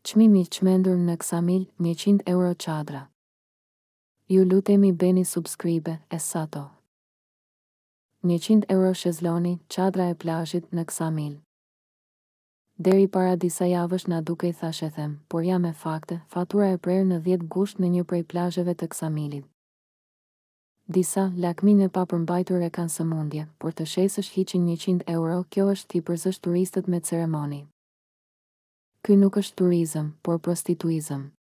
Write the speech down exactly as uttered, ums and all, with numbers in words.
Çmimi i çmendur në Ksamil, njëqind euro çadra. Ju lutemi bëni subscribe, Essato. njëqind euro shezloni, çadra e plazhit në Ksamil. Deri para disa javësh na dukej thashë e them, por jam me fakte, fatura e prerë në dhjetë gusht në një prej plazheve të Ksamilit. Disa lakminë e papërmbajtur e kanë sëmundje, por të shesësh hiqin njëqind euro, kjo është t'i përzësh turistët me ceremoni. Ky nuk është turizëm, por prostituizëm.